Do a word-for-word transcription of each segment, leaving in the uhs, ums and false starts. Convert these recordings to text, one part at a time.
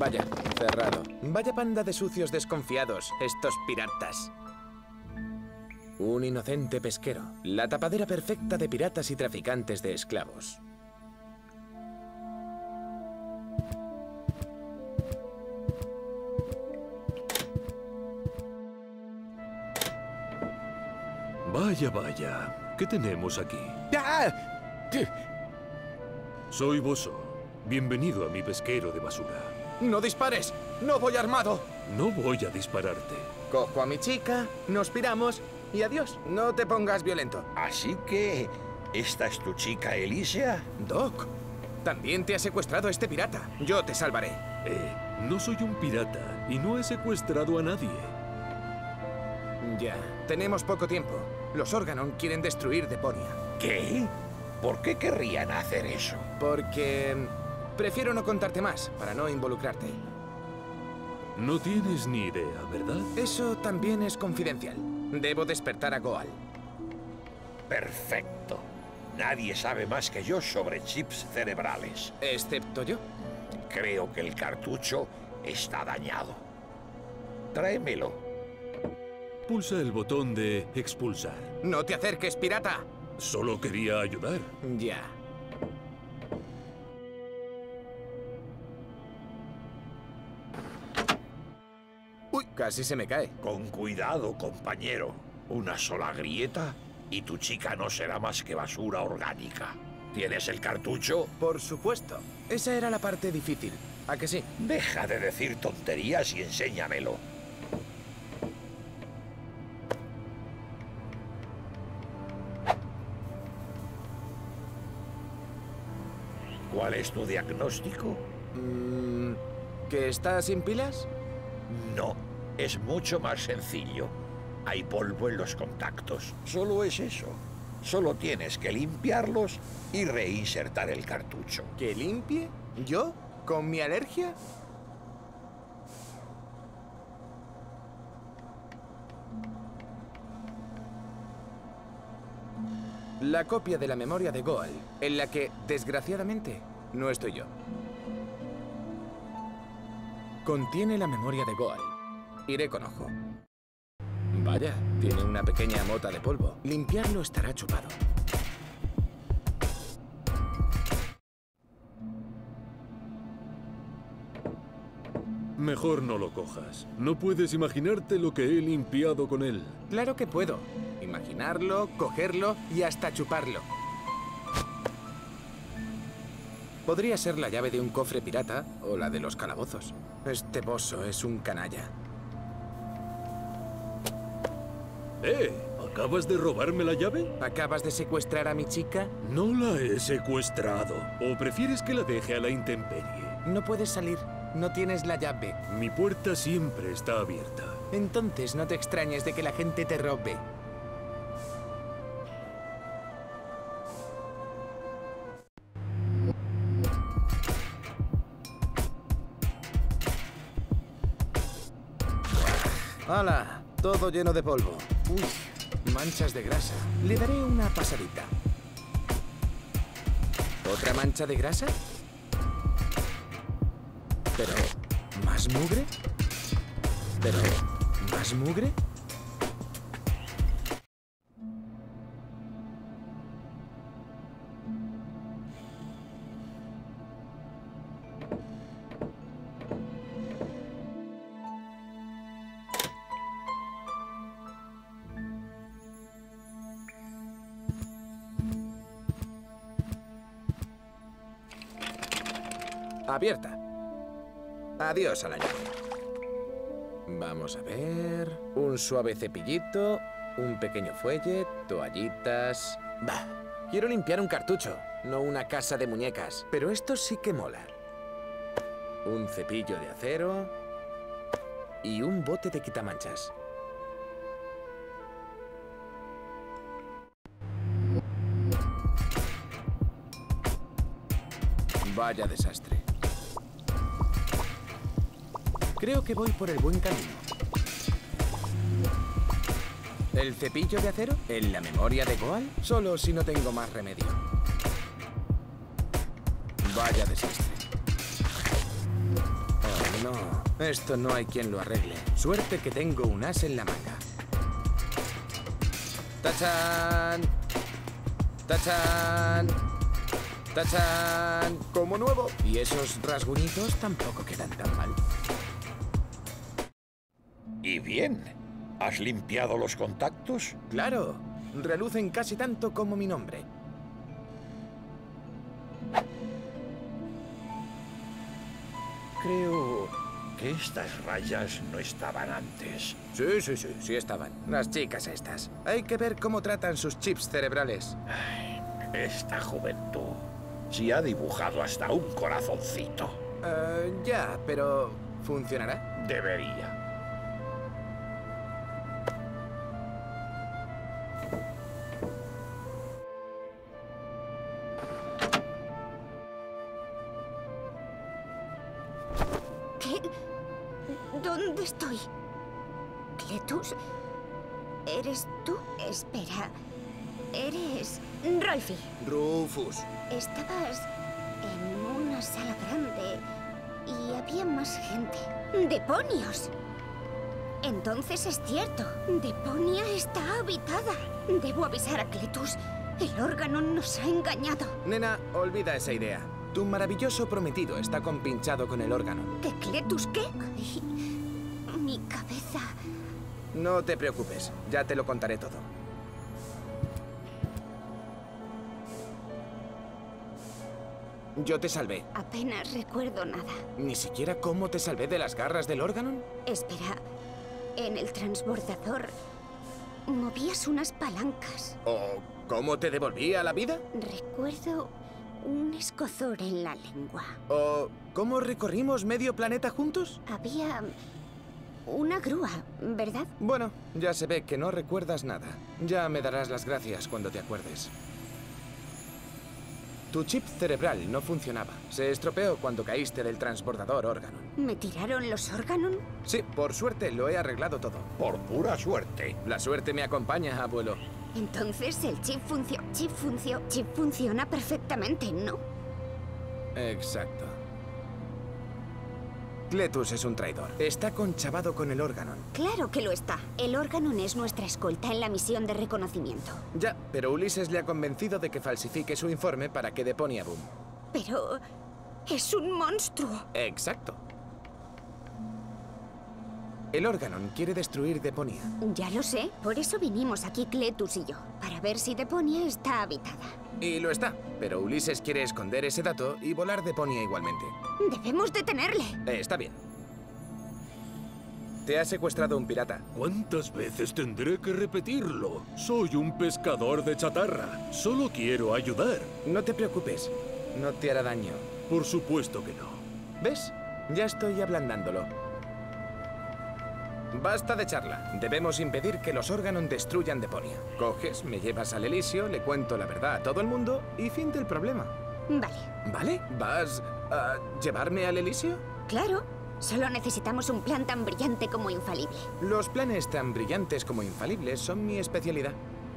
Vaya, cerrado. Vaya panda de sucios desconfiados, estos piratas. Un inocente pesquero. La tapadera perfecta de piratas y traficantes de esclavos. Vaya, vaya. ¿Qué tenemos aquí? ¡Ah! Soy Bosso. Bienvenido a mi pesquero de basura. ¡No dispares! ¡No voy armado! No voy a dispararte. Cojo a mi chica, nos piramos y adiós. No te pongas violento. Así que... ¿esta es tu chica Alicia? Doc, también te ha secuestrado este pirata. Yo te salvaré. Eh, no soy un pirata y no he secuestrado a nadie. Ya, tenemos poco tiempo. Los Organon quieren destruir Deponia. ¿Qué? ¿Por qué querrían hacer eso? Porque... prefiero no contarte más, para no involucrarte. No tienes ni idea, ¿verdad? Eso también es confidencial. Debo despertar a Goal. Perfecto. Nadie sabe más que yo sobre chips cerebrales. ¿Excepto yo? Creo que el cartucho está dañado. Tráemelo. Pulsa el botón de expulsar. ¡No te acerques, pirata! Solo quería ayudar. Ya. Uy, casi se me cae. Con cuidado, compañero. Una sola grieta y tu chica no será más que basura orgánica. ¿Tienes el cartucho? Por supuesto. Esa era la parte difícil. ¿A que sí? Deja de decir tonterías y enséñamelo. ¿Cuál es tu diagnóstico? Mm, ¿Que está sin pilas? No, es mucho más sencillo. Hay polvo en los contactos. Solo es eso. Solo tienes que limpiarlos y reinsertar el cartucho. ¿Que limpie? ¿Yo? ¿Con mi alergia? La copia de la memoria de Goal, en la que, desgraciadamente, no estoy yo. Contiene la memoria de Goal. Iré con ojo. Vaya, tiene una pequeña mota de polvo. Limpiarlo estará chupado. Mejor no lo cojas. No puedes imaginarte lo que he limpiado con él. Claro que puedo. Imaginarlo, cogerlo y hasta chuparlo. Podría ser la llave de un cofre pirata o la de los calabozos. Este Bosso es un canalla. ¡Eh! ¿Acabas de robarme la llave? ¿Acabas de secuestrar a mi chica? No la he secuestrado. ¿O prefieres que la deje a la intemperie? No puedes salir. No tienes la llave. Mi puerta siempre está abierta. Entonces no te extrañes de que la gente te robe. ¡Hala! Todo lleno de polvo. Uy, manchas de grasa. Le daré una pasadita. ¿Otra mancha de grasa? ¿Pero más mugre? ¿Pero más mugre? Abierta. Adiós a la llave. Vamos a ver... Un suave cepillito, un pequeño fuelle, toallitas... Bah, quiero limpiar un cartucho, no una casa de muñecas. Pero esto sí que mola. Un cepillo de acero... Y un bote de quitamanchas. Vaya desastre. Creo que voy por el buen camino. ¿El cepillo de acero? ¿En la memoria de Goal? Solo si no tengo más remedio. Vaya desastre. Oh, no. Esto no hay quien lo arregle. Suerte que tengo un as en la manga. ¡Tachán! ¡Tachán! ¡Tachán! Como nuevo. Y esos rasguñitos tampoco quedan tan mal. Y bien, ¿has limpiado los contactos? ¡Claro! Relucen casi tanto como mi nombre. Creo que estas rayas no estaban antes. Sí, sí, sí, sí estaban. Las chicas estas. Hay que ver cómo tratan sus chips cerebrales. Ay, esta juventud. Si ha dibujado hasta un corazoncito. Uh, ya, pero ¿funcionará? Debería. ¿Dónde estoy? ¿Cletus? ¿Eres tú? Espera. Eres... Rolfi. Rufus. Estabas en una sala grande y había más gente. ¡Demonios! Entonces es cierto. Deponia está habitada. Debo avisar a Cletus. El órgano nos ha engañado. Nena, olvida esa idea. Tu maravilloso prometido está compinchado con el órgano. ¿Que Cletus qué? Ay, mi cabeza. No te preocupes, ya te lo contaré todo. Yo te salvé. Apenas recuerdo nada. ¿Ni siquiera cómo te salvé de las garras del órgano? Espera, en el transbordador movías unas palancas. ¿O cómo te devolví a la vida? Recuerdo un escozor en la lengua. ¿O cómo recorrimos medio planeta juntos? Había una grúa, ¿verdad? Bueno, ya se ve que no recuerdas nada. Ya me darás las gracias cuando te acuerdes. Tu chip cerebral no funcionaba. Se estropeó cuando caíste del transbordador órgano. ¿Me tiraron los órganos? Sí, por suerte lo he arreglado todo. Por pura suerte. La suerte me acompaña, abuelo. Entonces el chip funcio... Chip funcio... Chip funciona perfectamente, ¿no? Exacto. Cletus es un traidor. Está conchavado con el órgano. Claro que lo está. El órgano es nuestra escolta en la misión de reconocimiento. Ya, pero Ulises le ha convencido de que falsifique su informe para que Deponia Boom. Pero... es un monstruo. Exacto. El órgano quiere destruir Deponia. Ya lo sé. Por eso vinimos aquí Cletus y yo. Para ver si Deponia está habitada. Y lo está. Pero Ulises quiere esconder ese dato y volar Deponia igualmente. Debemos detenerle. Eh, está bien. Te ha secuestrado un pirata. ¿Cuántas veces tendré que repetirlo? Soy un pescador de chatarra. Solo quiero ayudar. No te preocupes. No te hará daño. Por supuesto que no. ¿Ves? Ya estoy ablandándolo. Basta de charla. Debemos impedir que los órganos destruyan Deponia. Coges, me llevas al Elisio, le cuento la verdad a todo el mundo y fin del problema. Vale. ¿Vale? ¿Vas a llevarme al Elisio? Claro. Solo necesitamos un plan tan brillante como infalible. Los planes tan brillantes como infalibles son mi especialidad.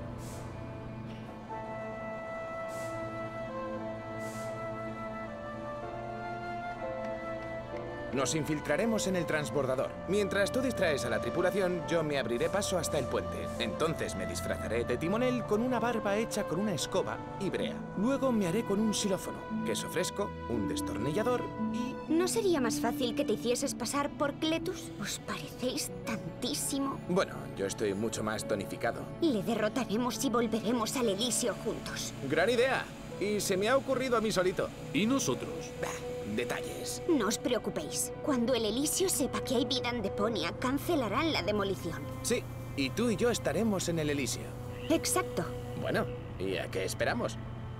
Nos infiltraremos en el transbordador. Mientras tú distraes a la tripulación, yo me abriré paso hasta el puente. Entonces me disfrazaré de timonel con una barba hecha con una escoba y brea. Luego me haré con un xilófono, queso fresco, un destornillador y... ¿No sería más fácil que te hicieses pasar por Cletus? ¿Os parecéis tantísimo? Bueno, yo estoy mucho más tonificado. Le derrotaremos y volveremos al Elisio juntos. ¡Gran idea! Y se me ha ocurrido a mí solito. ¿Y nosotros? Bah, detalles. No os preocupéis. Cuando el Elisio sepa que hay vida en Deponia, cancelarán la demolición. Sí, y tú y yo estaremos en el Elisio. Exacto. Bueno, ¿y a qué esperamos?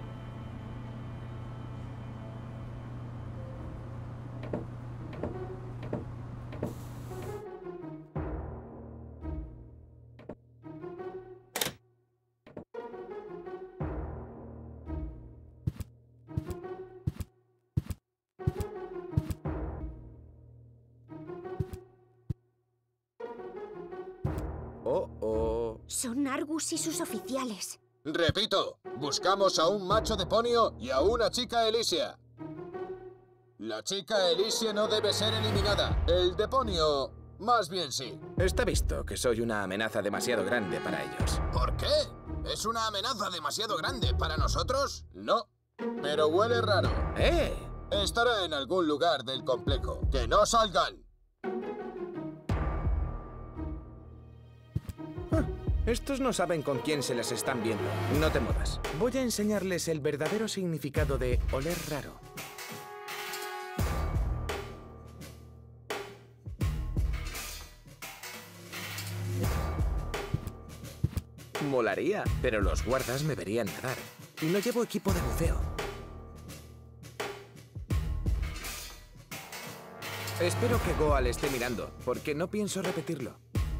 Oh, oh. Son Argus y sus oficiales. Repito, buscamos a un macho deponio y a una chica Elisia. La chica Elysia no debe ser eliminada. El deponio, más bien sí. Está visto que soy una amenaza demasiado grande para ellos. ¿Por qué? ¿Es una amenaza demasiado grande para nosotros? No, pero huele raro. ¡Eh! Estará en algún lugar del complejo. ¡Que no salgan! Estos no saben con quién se les están viendo. No te muevas. Voy a enseñarles el verdadero significado de oler raro. Molaría, pero los guardas me verían nadar. Y no llevo equipo de buceo. Espero que Goal esté mirando, porque no pienso repetirlo.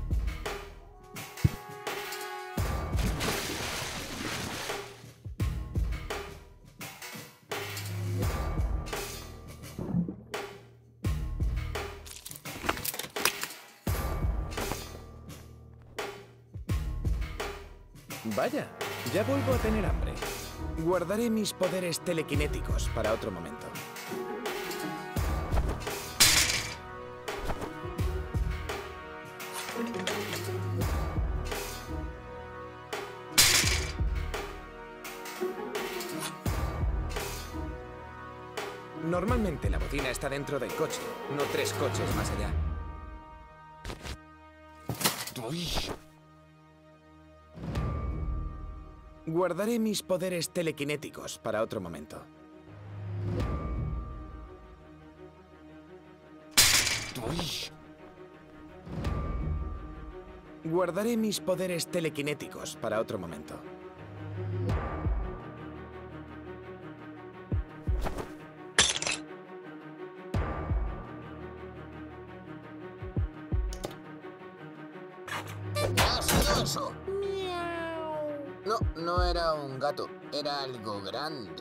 Vaya, ya vuelvo a tener hambre. Guardaré mis poderes telequinéticos para otro momento. Normalmente la bocina está dentro del coche, no tres coches más allá. Uy. Guardaré mis poderes telequinéticos para otro momento. Uy. Guardaré mis poderes telequinéticos para otro momento. ¿Qué ha sido eso? No, no era un gato. Era algo grande.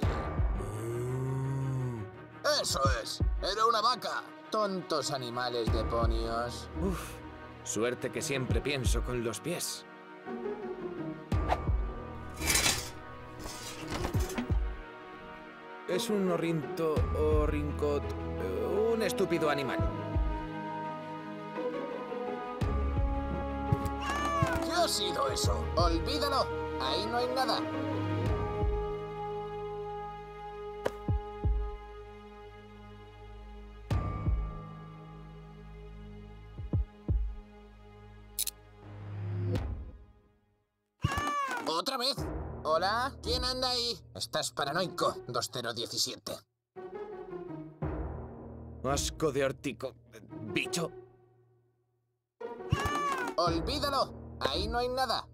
¡Eso es! ¡Era una vaca! Tontos animales deponios. Uf, suerte que siempre pienso con los pies. Es un orrinto, orrincot, un estúpido animal. ¿Qué ha sido eso? ¡Olvídalo! Ahí no hay nada. ¿Otra vez? ¿Hola? ¿Quién anda ahí? Estás paranoico, dos cero uno siete. Asco de ortico, bicho. ¡Olvídalo! Ahí no hay nada.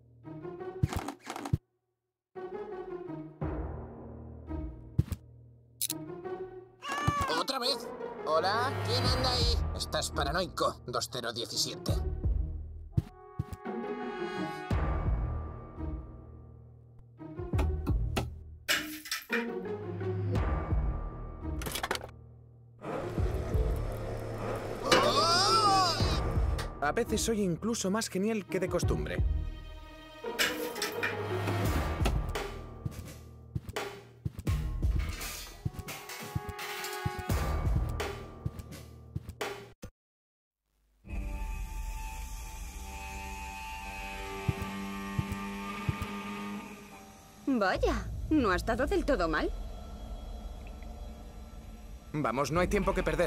¿Otra vez? ¿Hola? ¿Quién anda ahí? Estás paranoico, dos cero uno siete. A veces soy incluso más genial que de costumbre. Vaya, no ha estado del todo mal. Vamos, no hay tiempo que perder.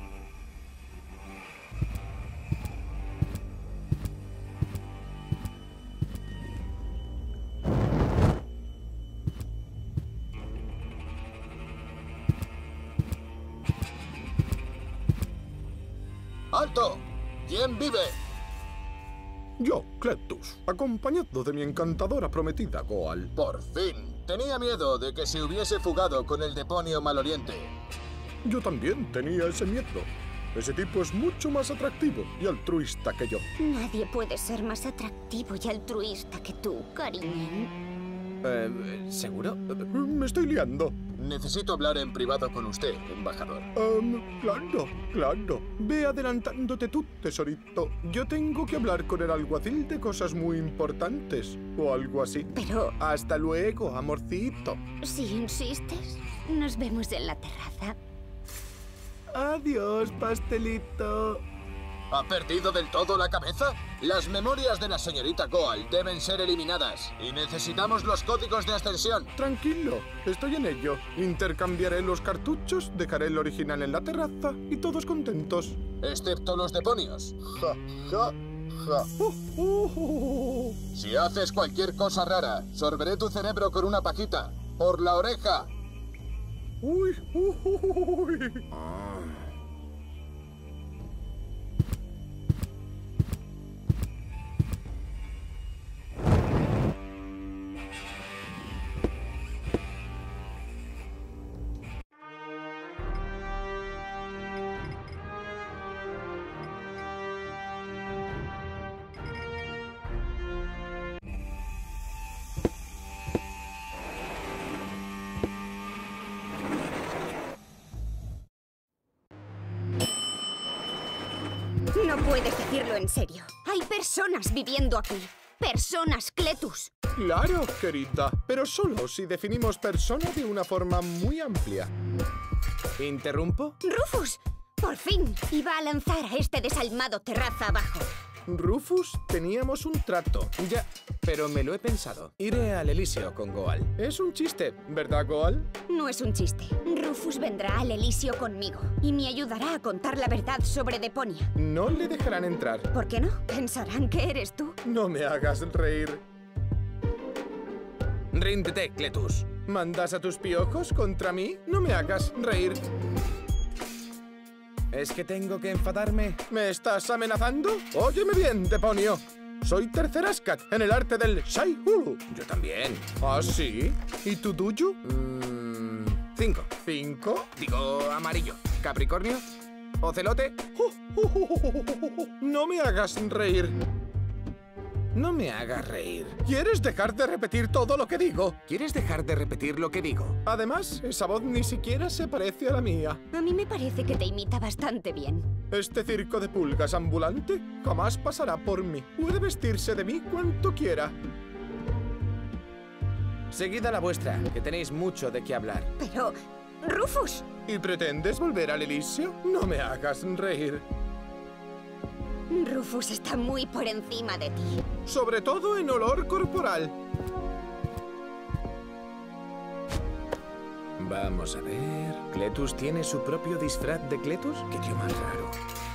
¡Alto! ¿Quién vive? Yo, Cletus, acompañado de mi encantadora prometida, Goal. Por fin. Tenía miedo de que se hubiese fugado con el deponio maloliente. Yo también tenía ese miedo. Ese tipo es mucho más atractivo y altruista que yo. Nadie puede ser más atractivo y altruista que tú, cariño. Eh, ¿Seguro? Me estoy liando. Necesito hablar en privado con usted, embajador. Um, claro, claro. Ve adelantándote tú, tesorito. Yo tengo que hablar con el alguacil de cosas muy importantes. O algo así. Pero Hasta luego, amorcito. si insistes, nos vemos en la terraza. Adiós, pastelito. ¿Ha perdido del todo la cabeza? Las memorias de la señorita Goal deben ser eliminadas y necesitamos los códigos de ascensión. Tranquilo, estoy en ello. Intercambiaré los cartuchos, dejaré el original en la terraza y todos contentos. Excepto los demonios. Ja, ja, ja. Uh, uh, uh, uh. Si haces cualquier cosa rara, sorberé tu cerebro con una pajita. ¡Por la oreja! Uy, uh, uh, uy. No puedes decirlo en serio. Hay personas viviendo aquí. Personas, Cletus. Claro, querida, pero solo si definimos persona de una forma muy amplia. ¿Interrumpo? Rufus, por fin iba a lanzar a este desalmado terraza abajo. Rufus, teníamos un trato. Ya, pero me lo he pensado. Iré al Elíseo con Goal. Es un chiste, ¿verdad, Goal? No es un chiste. Rufus vendrá al Elíseo conmigo y me ayudará a contar la verdad sobre Deponia. No le dejarán entrar. ¿Por qué no? Pensarán que eres tú. No me hagas reír. Ríndete, Cletus. ¿Mandas a tus piojos contra mí? No me hagas reír. ¿Es que tengo que enfadarme? ¿Me estás amenazando? Óyeme bien, Deponio. Soy Tercerascat en el arte del Shai Hulu. Yo también. ¿Ah, sí? ¿Y tu Duyu? Mm, cinco. ¿Cinco? Digo amarillo. ¿Capricornio? ¿Ocelote? Uh, uh, uh, uh, uh, uh. No me hagas reír. No me hagas reír. ¿Quieres dejar de repetir todo lo que digo? ¿Quieres dejar de repetir lo que digo? Además, esa voz ni siquiera se parece a la mía. A mí me parece que te imita bastante bien. Este circo de pulgas ambulante jamás pasará por mí. Puede vestirse de mí cuanto quiera. Seguid a la vuestra, que tenéis mucho de qué hablar. Pero, Rufus. ¿Y pretendes volver al Elíseo? No me hagas reír. Rufus está muy por encima de ti. Sobre todo en olor corporal. Vamos a ver... ¿Cletus tiene su propio disfraz de Cletus? ¡Qué tío más raro!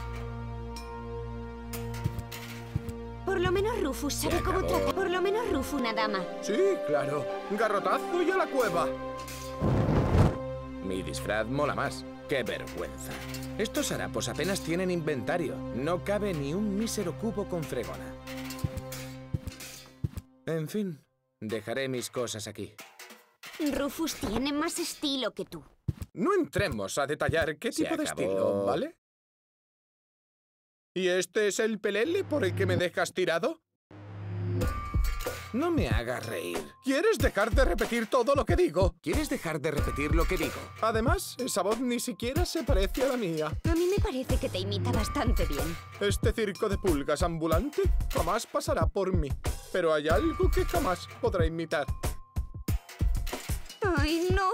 Por lo menos Rufus sabe cómo acabó. tratar. Por lo menos Rufus una dama. Sí, claro. Garrotazo y a la cueva. Mi disfraz mola más. ¡Qué vergüenza! Estos harapos apenas tienen inventario. No cabe ni un mísero cubo con fregona. En fin, dejaré mis cosas aquí. Rufus tiene más estilo que tú. No entremos a detallar qué Se tipo de acabó. estilo, ¿vale? ¿Y este es el pelele por el que me dejas tirado? No me hagas reír. ¿Quieres dejar de repetir todo lo que digo? ¿Quieres dejar de repetir lo que digo? Además, esa voz ni siquiera se parece a la mía. A mí me parece que te imita bastante bien. Este circo de pulgas ambulante jamás pasará por mí. Pero hay algo que jamás podrá imitar. ¡Ay, no!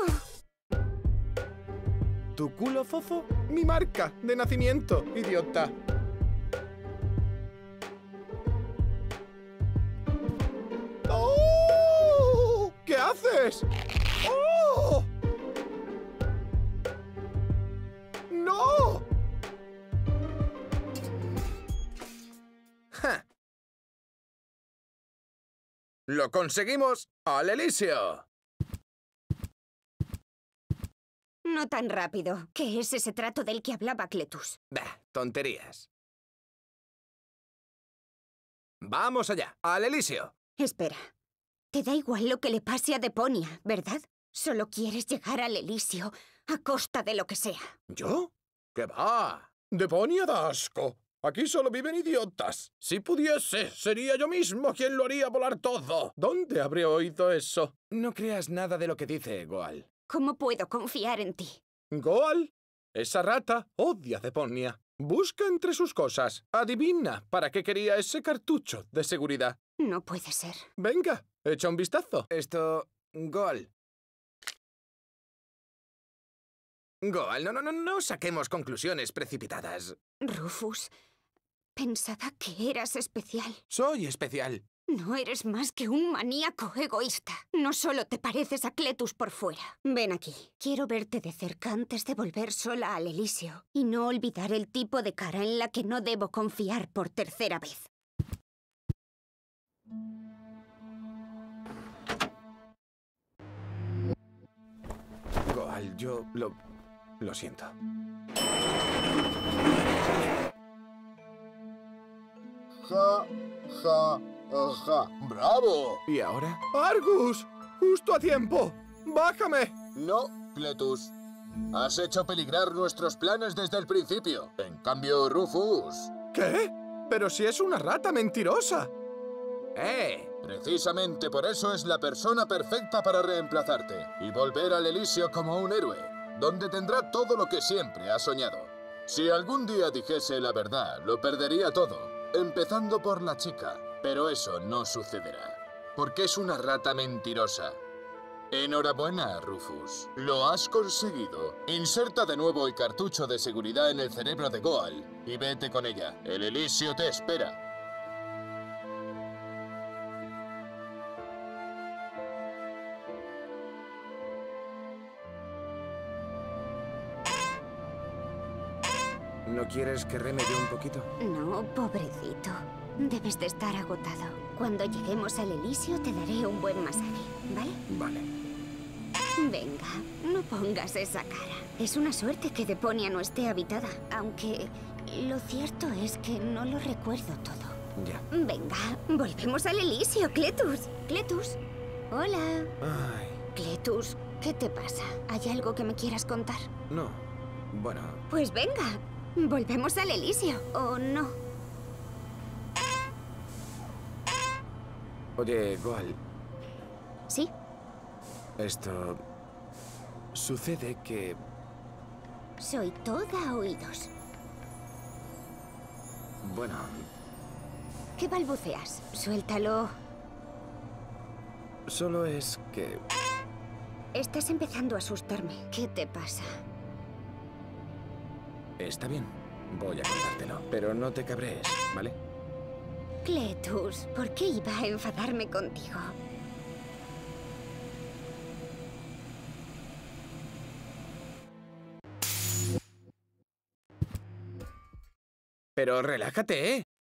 ¿Tu culo, fofo? Mi marca de nacimiento, idiota. ¡Oh! ¿Qué haces? ¡Oh! ¡No! ¡Ja! ¡Lo conseguimos! ¡Al Elíseo! No tan rápido. ¿Qué es ese trato del que hablaba Cletus? Bah, tonterías. ¡Vamos allá! ¡Al Elíseo! Espera. Te da igual lo que le pase a Deponia, ¿verdad? Solo quieres llegar al Elíseo a costa de lo que sea. ¿Yo? ¿Qué va? Deponia da asco. Aquí solo viven idiotas. Si pudiese, sería yo mismo quien lo haría volar todo. ¿Dónde habré oído eso? No creas nada de lo que dice Goal. ¿Cómo puedo confiar en ti? Goal, esa rata odia a Deponia. Busca entre sus cosas. Adivina para qué quería ese cartucho de seguridad. No puede ser. Venga, echa un vistazo. Esto... Goal. Goal, no, no, no, no saquemos conclusiones precipitadas. Rufus, pensaba que eras especial. Soy especial. No eres más que un maníaco egoísta. No solo te pareces a Cletus por fuera. Ven aquí. Quiero verte de cerca antes de volver sola al Elísio. Y no olvidar el tipo de cara en la que no debo confiar por tercera vez. Goal, yo lo... lo siento. Ja, ja, ja. ¡Bravo! ¿Y ahora? ¡Argus! ¡Justo a tiempo! ¡Bájame! No, Cletus. Has hecho peligrar nuestros planes desde el principio. En cambio, Rufus... ¿Qué? Pero si es una rata mentirosa. ¡Eh! Precisamente por eso es la persona perfecta para reemplazarte y volver al Elísio como un héroe, donde tendrá todo lo que siempre ha soñado. Si algún día dijese la verdad, lo perdería todo, empezando por la chica. Pero eso no sucederá, porque es una rata mentirosa. Enhorabuena, Rufus. Lo has conseguido. Inserta de nuevo el cartucho de seguridad en el cerebro de Goal y vete con ella. El Elísio te espera. ¿No quieres que reme yo un poquito? No, pobrecito. Debes de estar agotado. Cuando lleguemos al Elísio te daré un buen masaje, ¿vale? Vale. Venga, no pongas esa cara. Es una suerte que Deponia no esté habitada, aunque lo cierto es que no lo recuerdo todo. Ya. Venga, volvemos al Elísio, Cletus. Cletus. Hola. Ay, Cletus, ¿qué te pasa? ¿Hay algo que me quieras contar? no. Bueno, Pues venga, volvemos al Elísio, ¿o no? oye, Goal, ¿Sí? esto... sucede que... Soy toda oídos. bueno, ¿Qué balbuceas? Suéltalo. solo es que... Estás empezando a asustarme. ¿Qué te pasa? está bien, voy a contártelo, pero no te cabrees, ¿vale? Cletus, ¿por qué iba a enfadarme contigo? Pero relájate, ¿eh?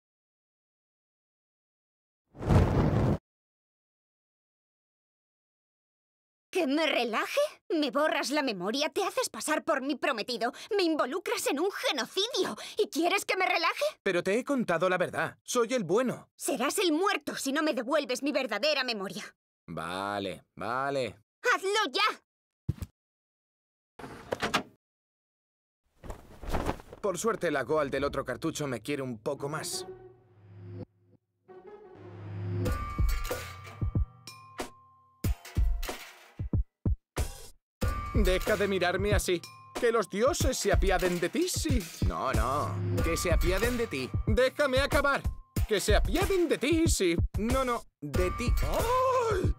¿Que me relaje? ¿Me borras la memoria? ¿Te haces pasar por mi prometido? ¿Me involucras en un genocidio? ¿Y quieres que me relaje? Pero te he contado la verdad, soy el bueno. Serás el muerto si no me devuelves mi verdadera memoria. Vale, vale. ¡Hazlo ya! Por suerte la Goal del otro cartucho me quiere un poco más. Deja de mirarme así. Que los dioses se apiaden de ti, sí. No, no, que se apiaden de ti. Déjame acabar. Que se apiaden de ti, sí. No, no, de ti. ¡Ay!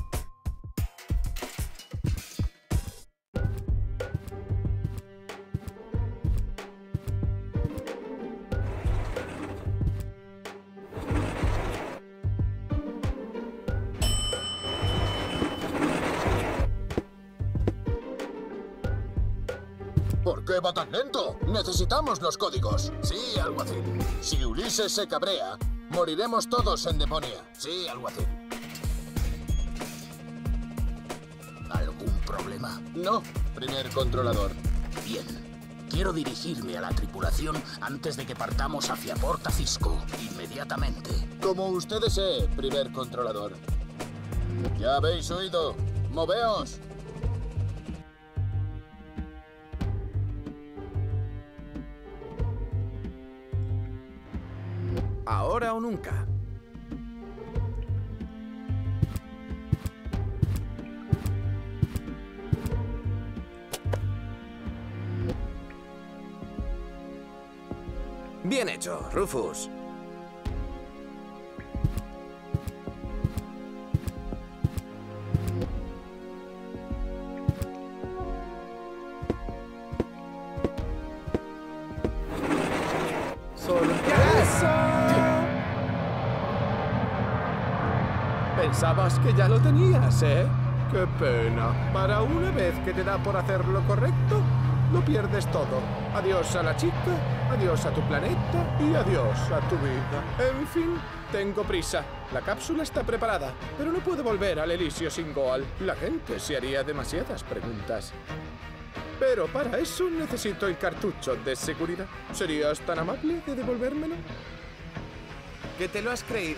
¿Por qué va tan lento? Necesitamos los códigos. Sí, alguacil. Si Ulises se cabrea, moriremos todos en Deponia. Sí, alguacil. ¿Algún problema? No, primer controlador. Bien. Quiero dirigirme a la tripulación antes de que partamos hacia Porta Cisco. Inmediatamente. Como usted desee, primer controlador. Ya habéis oído. ¡Moveos! Ahora o nunca. Bien hecho, Rufus. Pensabas que ya lo tenías, ¿eh? ¡Qué pena! Para una vez que te da por hacer lo correcto, lo pierdes todo. Adiós a la chica, adiós a tu planeta y adiós a tu vida. En fin, tengo prisa. La cápsula está preparada, pero no puedo volver al Elísio sin Goal. La gente se haría demasiadas preguntas. Pero para eso necesito el cartucho de seguridad. ¿Serías tan amable de devolvérmelo? ¿Qué te lo has creído?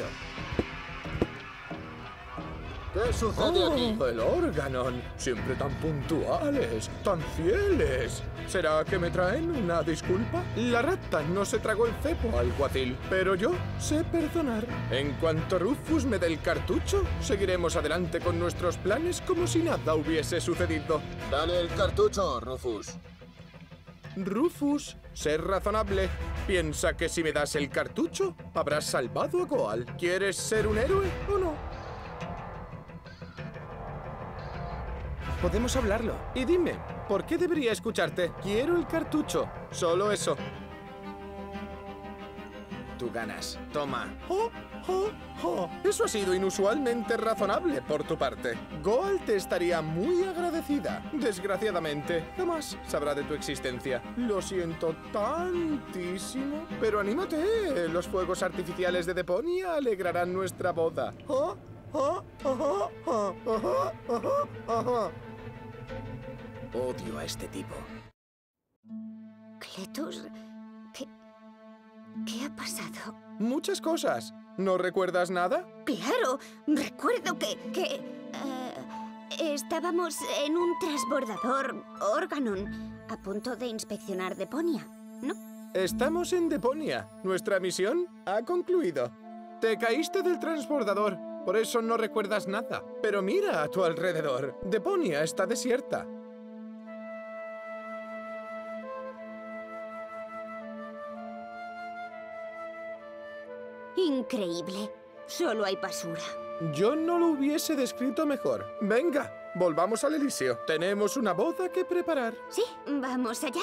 ¿Qué sucede aquí? Oh, el Organon. Siempre tan puntuales, tan fieles. ¿Será que me traen una disculpa? La rata no se tragó el cepo, alguacil, pero yo sé perdonar. En cuanto Rufus me dé el cartucho, seguiremos adelante con nuestros planes como si nada hubiese sucedido. Dale el cartucho, Rufus. Rufus, sé razonable. Piensa que si me das el cartucho, habrás salvado a Goal. ¿Quieres ser un héroe o no? Podemos hablarlo. Y dime, ¿por qué debería escucharte? Quiero el cartucho. Solo eso. Tú ganas. Toma. Oh, oh, oh. Eso ha sido inusualmente razonable por tu parte. Goal te estaría muy agradecida. Desgraciadamente, jamás sabrá de tu existencia. Lo siento tantísimo. Pero anímate. Los fuegos artificiales de Deponia alegrarán nuestra boda. Oh, oh, oh, oh, oh, oh, oh. Odio a este tipo. Cletus, ¿qué, qué ha pasado? Muchas cosas. ¿No recuerdas nada? Claro, recuerdo que... que eh, estábamos en un transbordador Organon a punto de inspeccionar Deponia, ¿no? Estamos en Deponia. Nuestra misión ha concluido. Te caíste del transbordador, por eso no recuerdas nada. Pero mira a tu alrededor. Deponia está desierta. Increíble. Solo hay basura. Yo no lo hubiese descrito mejor. Venga, volvamos al Elísio. Tenemos una boda que preparar. Sí, vamos allá.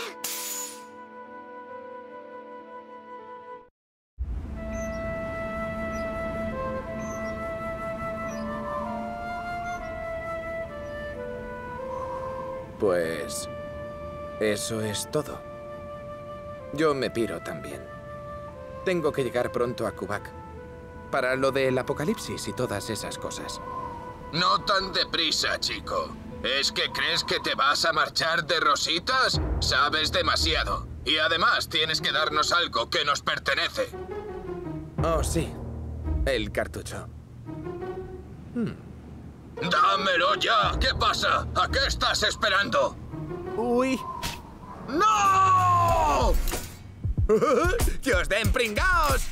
Pues... eso es todo. Yo me piro también. Tengo que llegar pronto a Qubac. Para lo del apocalipsis y todas esas cosas. No tan deprisa, chico. ¿Es que crees que te vas a marchar de rositas? Sabes demasiado. Y además tienes que darnos algo que nos pertenece. Oh, sí. El cartucho. Hmm. ¡Dámelo ya! ¿Qué pasa? ¿A qué estás esperando? ¡Uy! ¡No! ¡Que os den pringaos!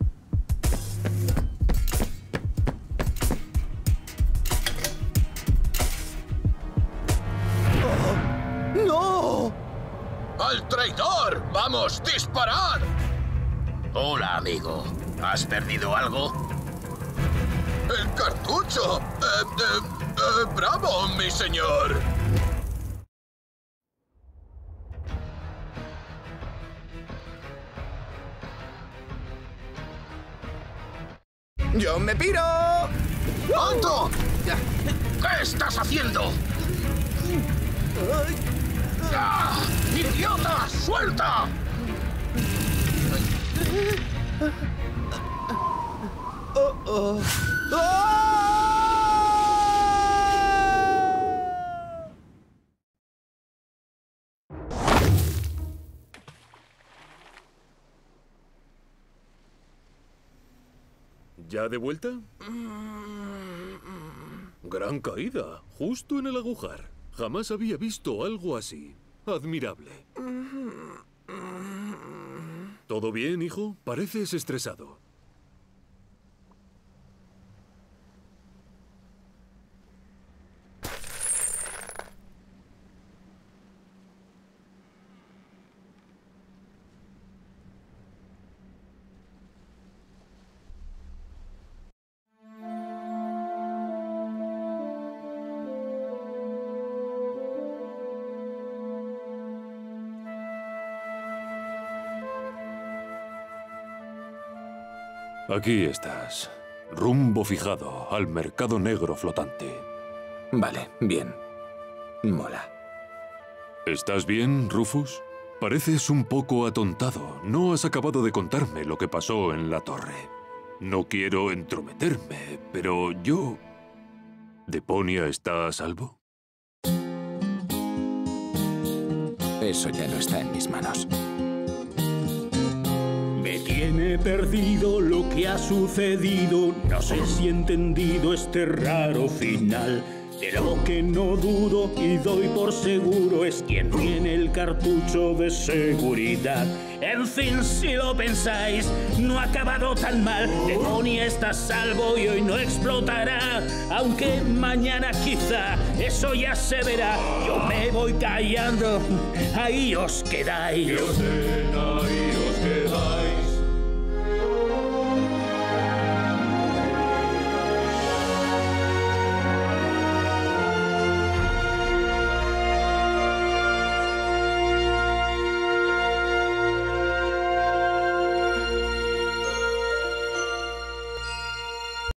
¡Oh! ¡No! ¡Al traidor! ¡Vamos, disparad! Hola, amigo. ¿Has perdido algo? ¡El cartucho! Eh, eh, eh, ¡Bravo, mi señor! ¡Yo me piro! ¡Alto! ¿Qué estás haciendo? ¡Ah! ¡Idiota! ¡Suelta! Oh, oh. ¡Oh! ¿Ya de vuelta? Gran caída, justo en el agujar. Jamás había visto algo así. Admirable. ¿Todo bien, hijo? Pareces estresado. Aquí estás. Rumbo fijado al mercado negro flotante. Vale, bien. Mola. ¿Estás bien, Rufus? Pareces un poco atontado. No has acabado de contarme lo que pasó en la torre. No quiero entrometerme, pero yo... ¿Deponia está a salvo? Eso ya no está en mis manos. Me tiene perdido lo que ha sucedido. No sé si he entendido este raro final. De lo que no dudo y doy por seguro es quien tiene el cartucho de seguridad. En fin, si lo pensáis, no ha acabado tan mal. Deponia está a salvo y hoy no explotará. Aunque mañana quizá eso ya se verá. Yo me voy callando, ahí os quedáis. Yo sé